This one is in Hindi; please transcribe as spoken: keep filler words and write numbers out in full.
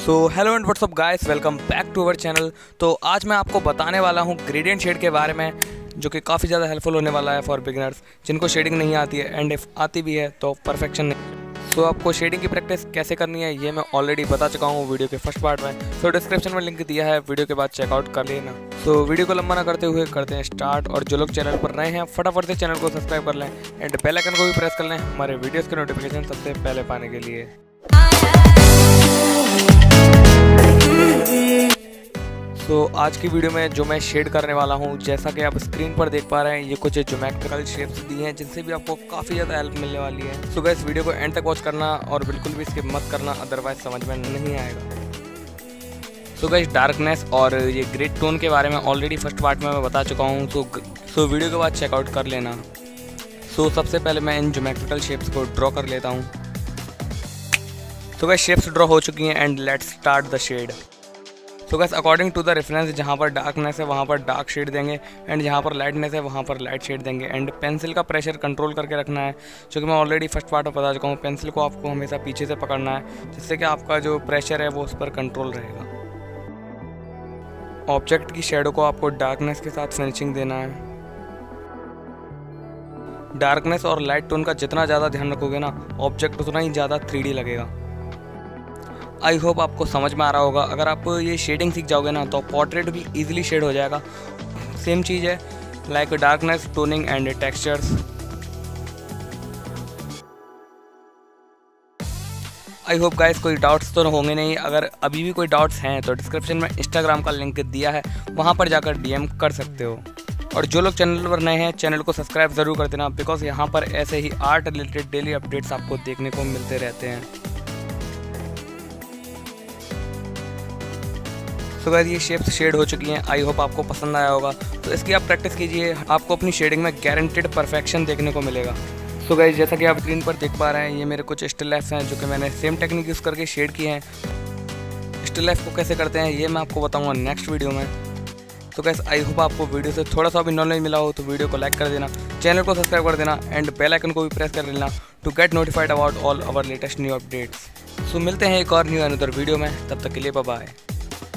So hello and what's up guys, welcome back to our channel. तो आज मैं आपको बताने वाला हूँ ग्रेडियंट शेड के बारे में, जो कि काफ़ी ज़्यादा हेल्पफुल होने वाला है फॉर बिगिनर्स जिनको शेडिंग नहीं आती है, एंड इफ आती भी है तो परफेक्शन नहीं। सो so, आपको शेडिंग की प्रैक्टिस कैसे करनी है ये मैं ऑलरेडी बता चुका हूँ वीडियो के फर्स्ट पार्ट में। सो so, डिस्क्रिप्शन में लिंक दिया है, वीडियो के बाद चेकआउट कर लेना। सो so, वीडियो को लंबा ना करते हुए करते हैं स्टार्ट। और जो लोग चैनल पर नए हैं फटाफट से चैनल को सब्सक्राइब कर लें एंड बेल आइकन को भी प्रेस कर लें हमारे वीडियोज़ के नोटिफिकेशन सबसे पहले पाने के लिए। तो so, आज की वीडियो में जो मैं शेड करने वाला हूँ, जैसा कि आप स्क्रीन पर देख पा रहे हैं, ये कुछ ज्योमेट्रिकल शेप्स दी हैं जिनसे भी आपको काफ़ी ज़्यादा हेल्प मिलने वाली है। सो गाइस, वीडियो को एंड तक वॉच करना और बिल्कुल भी स्किप मत करना, अदरवाइज समझ में नहीं आएगा। सो गाइस, डार्कनेस और ये ग्रेड टोन के बारे में ऑलरेडी फर्स्ट पार्ट में मैं बता चुका हूँ, तो सो वीडियो के बाद चेकआउट कर लेना। सो so, सबसे पहले मैं इन ज्योमेट्रिकल शेप्स को ड्रॉ कर लेता हूँ। तो गाइस, शेप्स ड्रॉ हो चुकी हैं and let's start the shade. तो guys, according to the reference, जहाँ पर डार्कनेस है वहाँ पर डार्क शेड देंगे एंड जहाँ पर लाइटनेस है वहाँ पर लाइट शेड देंगे। एंड पेंसिल का प्रेशर कंट्रोल करके रखना है, जो कि मैं ऑलरेडी फर्स्ट पार्ट में बता चुका हूँ। पेंसिल को आपको हमेशा पीछे से पकड़ना है, जिससे कि आपका जो प्रेशर है वो उस पर कंट्रोल रहेगा। ऑब्जेक्ट की शेडो को आपको डार्कनेस के साथ फिनिशिंग देना है। डार्कनेस और लाइट टोन का जितना ज़्यादा ध्यान रखोगे ना, ऑब्जेक्ट उतना ही ज़्यादा थ्री डी लगेगा। आई होप आपको समझ में आ रहा होगा। अगर आप ये शेडिंग सीख जाओगे ना तो पोर्ट्रेट भी इजीली शेड हो जाएगा। सेम चीज़ है like darkness, toning and textures. I hope guys कोई डाउट्स तो होंगे नहीं। अगर अभी भी कोई डाउट्स हैं तो डिस्क्रिप्शन में इंस्टाग्राम का लिंक दिया है, वहाँ पर जाकर डीएम कर सकते हो। और जो लोग चैनल पर नए हैं चैनल को सब्सक्राइब ज़रूर कर देना, बिकॉज यहाँ पर ऐसे ही आर्ट रिलेटेड डेली अपडेट्स आपको देखने को मिलते रहते हैं। तो गाइस, ये शेप्स शेड हो चुकी हैं। आई होप आपको पसंद आया होगा। तो इसकी आप प्रैक्टिस कीजिए, आपको अपनी शेडिंग में गारंटेड परफेक्शन देखने को मिलेगा। सो गाइस, जैसा कि आप स्क्रीन पर देख पा रहे हैं, ये मेरे कुछ स्टिल लाइफ्स हैं जो कि मैंने सेम टेक्निक यूज़ करके शेड किए हैं। स्टिल लाइफ को कैसे करते हैं ये मैं आपको बताऊँगा नेक्स्ट वीडियो में। तो गाइस, आई होप आपको वीडियो से थोड़ा सा भी नॉलेज मिला हो, तो वीडियो को लाइक कर देना, चैनल को सब्सक्राइब कर देना एंड बेल आइकन को भी प्रेस कर लेना to get notified about all our latest new updates. So मिलते हैं एक और न्यू अनदर वीडियो में, तब तक के लिए बाय बाय।